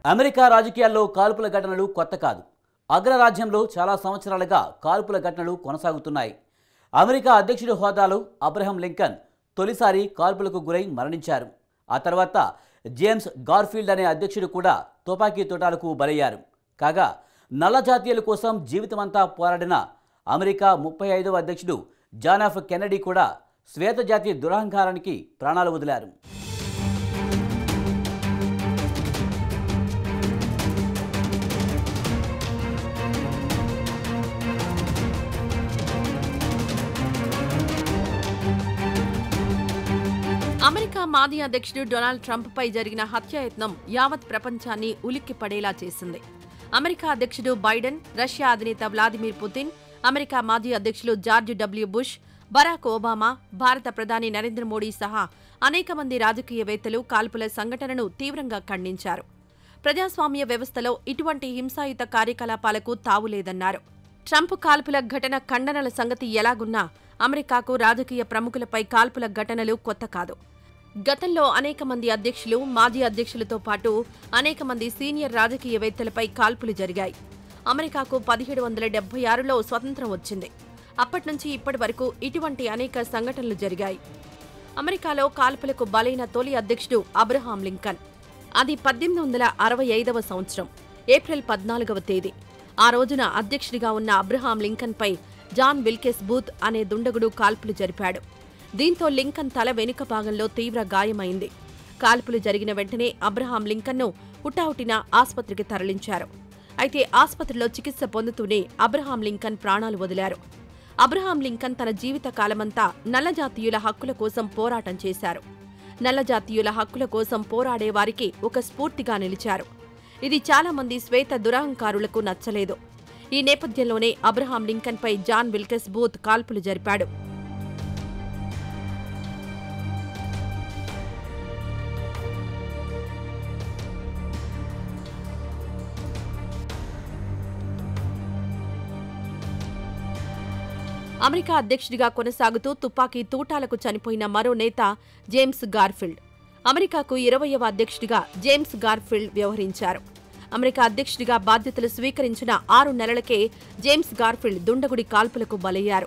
America రాజకీయాల్లో కాల్పుల ఘటనలు కొత్త కాదు. అగ్రరాజ్యంలో చాలా సంవత్సరాలుగా కాల్పుల ఘటనలు కొనసాగుతున్నాయి. అమెరికా అధ్యక్షుడి హోదాలో అబ్రహం లింకన్ తొలిసారి కాల్పులకు గురై మరణించారు. ఆ తర్వాత జేమ్స్ గార్ఫీల్డ్ అనే అధ్యక్షుడు కూడా తుపాకీ తూటాలకు బలయ్యారు. కాగా నల్ల జాతీయుల కోసం జీవితమంతా పోరాడిన అమెరికా 35వ అధ్యక్షుడు జాన్ ఎఫ్ కెన్నడీ కూడా శ్వేత జాతి దురహంకారానికి ప్రాణాలు వదిలారు. అమెరికా మాజీ అధ్యక్షుడు డొనాల్డ్ ట్రంప్ పై జరిగిన హత్యాయత్నం యావత్ ప్రపంచాన్ని ఉలిక్కి పడేలా చేసింది. అమెరికా అధ్యక్షుడు బైడెన్, రష్యా అధినేత వ్లాదిమిర్ పుతిన్, అమెరికా మాజీ అధ్యక్షులు George W Bush, Barack Obama, భారత ప్రధాని నరేంద్ర మోడీ సహా అనేక మంది రాజకీయవేత్తలు కాల్పుల సంఘటనను తీవ్రంగా ఖండించారు. ప్రజాస్వామ్య వ్యవస్థలో ఇటువంటి హింసాయుత కార్యకలాపాలకు తావులేదన్నారు. ట్రంప్ కాల్పుల ఘటన ఖండనల సంగతి ఎలాగున్నా అమెరికాకు రాజకీయ ప్రముఖులపై కాల్పుల ఘటనలు కొత్త కాదు. గతంలో అనేక మంది అధ్యక్షులు, మాజీ అధ్యక్షులతో పాటు అనేక మంది సీనియర్ రాజకీయవేత్తలపై కాల్పులు జరిగాయి. అమెరికాకు 1776లో స్వతంత్రం వచ్చింది. అప్పట్నుంచి ఇప్పటి వరకు ఇటువంటి అనేక సంఘటనలు జరిగాయి. అమెరికాలో కాల్పులకు బలైన తొలి అధ్యక్షుడు అబ్రహాం లింకన్. అది 1865వ సంవత్సరం ఏప్రిల్ 14వ తేదీ. ఆ రోజున అధ్యక్షుడిగా ఉన్న అబ్రహాం లింకన్పై జాన్ విల్కెస్ బూత్ అనే దుండగుడు కాల్పులు జరిపాడు. దీంతో లింకన్ తల వెనుక భాగంలో తీవ్ర గాయమైంది. కాల్పులు జరిగిన వెంటనే అబ్రహాం లింకన్ను హుటాహుటిన ఆస్పత్రికి తరలించారు. అయితే ఆస్పత్రిలో చికిత్స పొందుతూనే అబ్రహాం లింకన్ ప్రాణాలు వదిలారు. అబ్రహాం లింకన్ తన జీవిత కాలమంతా నల్లజాతీయుల హక్కుల కోసం పోరాటం చేశారు. నల్లజాతీయుల హక్కుల కోసం పోరాడే వారికి ఒక స్ఫూర్తిగా నిలిచారు. ఇది చాలా మంది శ్వేత దురహంకారులకు నచ్చలేదు. ఈ నేపథ్యంలోనే అబ్రహాం లింకన్పై జాన్ విల్కెస్ బూత్ కాల్పులు జరిపాడు. అమెరికా అధ్యక్షుడిగా కొనసాగుతూ తుపాకీ తూటాలకు చనిపోయిన మరో నేత జేమ్స్ గార్ఫీల్డ్. అమెరికాకు 20వ అధ్యక్షుడిగా జేమ్స్ గార్ఫీల్డ్ వ్యవహరించారు. అమెరికా అధ్యక్షుడిగా బాధ్యతలు స్వీకరించిన 6 నెలలకే జేమ్స్ గార్ఫీల్డ్ దుండగుడి కాల్పులకు బలయ్యారు.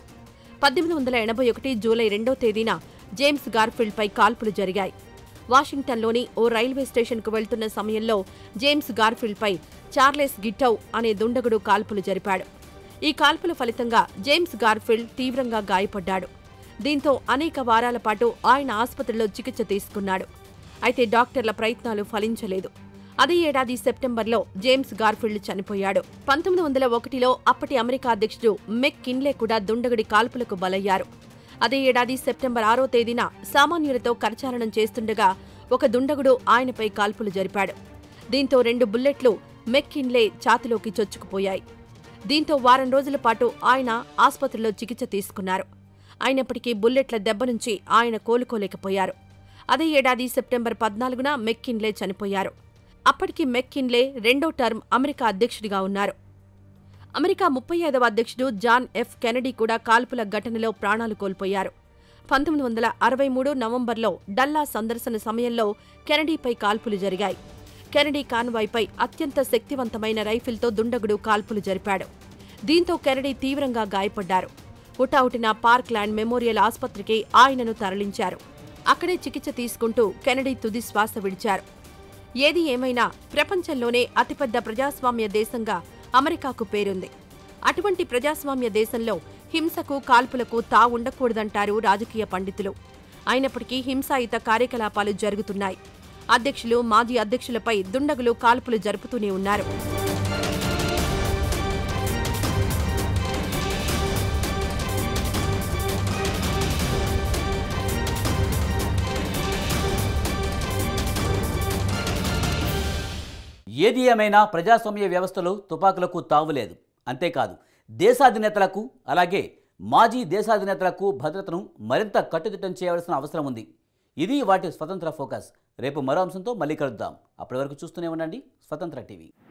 1881 జూలై 2వ తేదీన జేమ్స్ గార్ఫీల్డ్పై కాల్పులు జరిగాయి. వాషింగ్టన్లోని ఓ రైల్వే స్టేషన్కు వెళ్తున్న సమయంలో జేమ్స్ గార్ఫీల్డ్పై చార్లెస్ గిట్టౌ అనే దుండగుడు కాల్పులు జరిపాడు. ఈ కాల్పుల ఫలితంగా జేమ్స్ గార్ఫీల్డ్ తీవ్రంగా గాయపడ్డాడు. దీంతో అనేక వారాల పాటు ఆయన ఆసుపత్రిలో చికిత్స తీసుకున్నాడు. అయితే డాక్టర్ల ప్రయత్నాలు ఫలించలేదు. అదే ఏడాది సెప్టెంబర్లో జేమ్స్ గార్ఫీల్డ్ చనిపోయాడు. 1901లో అప్పటి అమెరికా అధ్యక్షుడు మెక్ కిన్లే కూడా దుండగుడి కాల్పులకు బలయ్యారు. అదే ఏడాది సెప్టెంబర్ 6వ తేదీన సామాన్యులతో కరచాలనం చేస్తుండగా ఒక దుండగుడు ఆయనపై కాల్పులు జరిపాడు. దీంతో 2 బుల్లెట్లు మెక్ కిన్లే ఛాతీలోకి చొచ్చుకుపోయాయి. దీంతో వారం రోజుల పాటు ఆయన ఆసుపత్రిలో చికిత్స తీసుకున్నారు. అయినప్పటికీ బుల్లెట్ల దెబ్బ నుంచి ఆయన కోలుకోలేకపోయారు. అదే ఏడాది సెప్టెంబర్ 14న మెక్ కిన్లే చనిపోయారు. అప్పటికి మెక్ కిన్లే 2వ టర్మ్ అమెరికా అధ్యక్షుడిగా ఉన్నారు. అమెరికా 35వ అధ్యక్షుడు జాన్ ఎఫ్ కెన్నడీ కూడా కాల్పుల ఘటనలో ప్రాణాలు కోల్పోయారు. 1963 నవంబర్లో డల్లాస్ సందర్శన సమయంలో కెన్నడీపై కాల్పులు జరిగాయి. కెన్నడీ కాన్వాయ్పై అత్యంత శక్తివంతమైన రైఫిల్తో దుండగుడు కాల్పులు జరిపాడు. దీంతో కెన్నడీ తీవ్రంగా గాయపడ్డారు. హుటాహుటిన పార్క్ ల్యాండ్ మెమోరియల్ ఆసుపత్రికి ఆయనను తరలించారు. అక్కడే చికిత్స తీసుకుంటూ కెన్నడీ తుది శ్వాస విడిచారు. ఏది ఏమైనా ప్రపంచంలోనే అతిపెద్ద ప్రజాస్వామ్య దేశంగా అమెరికాకు పేరుంది. అటువంటి ప్రజాస్వామ్య దేశంలో హింసకు, కాల్పులకు తావుండకూడదంటారు రాజకీయ పండితులు. అయినప్పటికీ హింసాయుత కార్యకలాపాలు జరుగుతున్నాయి. అధ్యక్షులు, మాజీ అధ్యక్షులపై దుండగులు కాల్పులు జరుపుతూనే ఉన్నారు. ఏది ఏమైనా ప్రజాస్వామ్య వ్యవస్థలో తుపాకులకు తావులేదు. అంతేకాదు, దేశాధినేతలకు అలాగే మాజీ దేశాధినేతలకు భద్రతను మరింత కట్టుదిట్టం చేయవలసిన అవసరం ఉంది. ఇది వాటి స్వతంత్ర ఫోకస్. రేపు మరో అంశంతో మళ్ళీ కలుద్దాం. అప్పటి వరకు చూస్తూనే ఉండండి స్వతంత్ర టీవీ.